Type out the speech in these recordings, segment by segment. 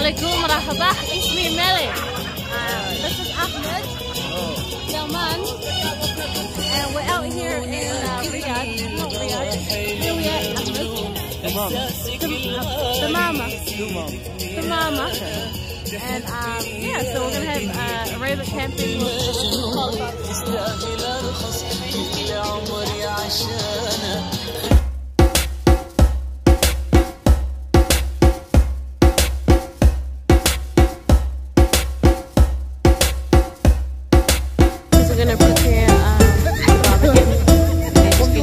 Assalamualaikum marhaba. Ismi Melih. This is Ahmed. Yaman. And we're out here in Riyadh. Not Riyadh. Here we are, Ahmed. The mama. And yeah, so we're gonna have Arabic camping with we're gonna prepare barbecue. Just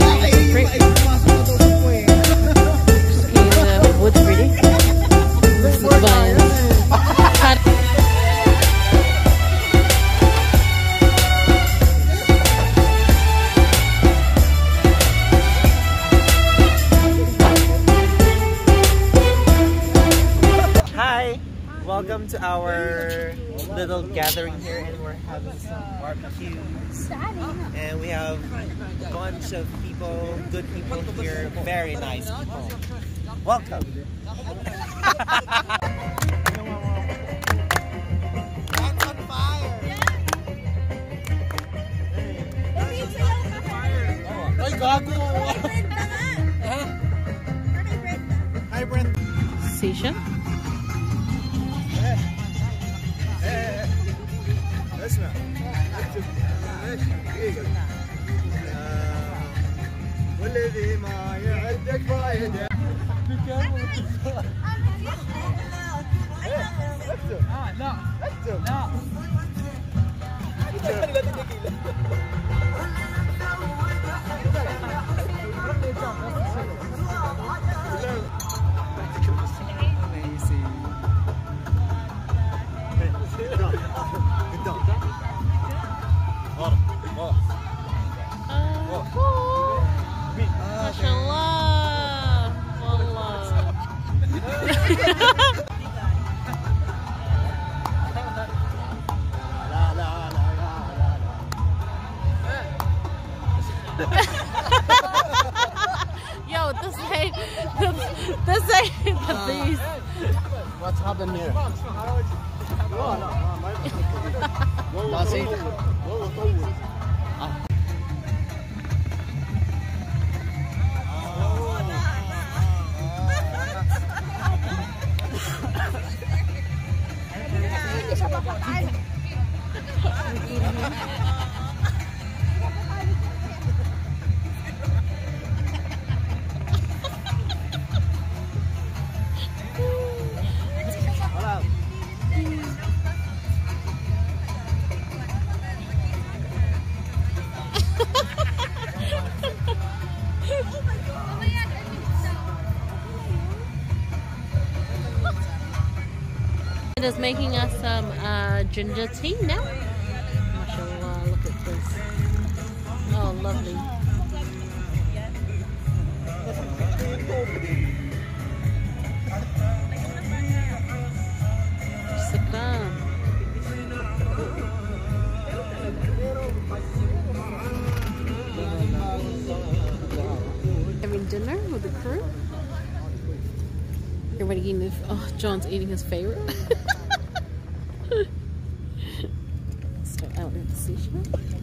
getting the wood ready. This is vines. Hi! Welcome to our little gathering here, and we're having some barbecues. And we have a bunch of people, good people here, very nice people. Welcome! That's on fire! Ay, gago! Hi, Brent! Sisha. اسمع والذي ما يعدك فايدة اكتب لا اكتب MashaAllah. Wallah. Yo, this ain't the beast. What's happening here? It is making us some ginger tea now. MashaAllah, look at this. Oh, lovely. Shukran. Having dinner with the crew. Everybody eating this. Oh, John's eating his favorite. So out at the seashore.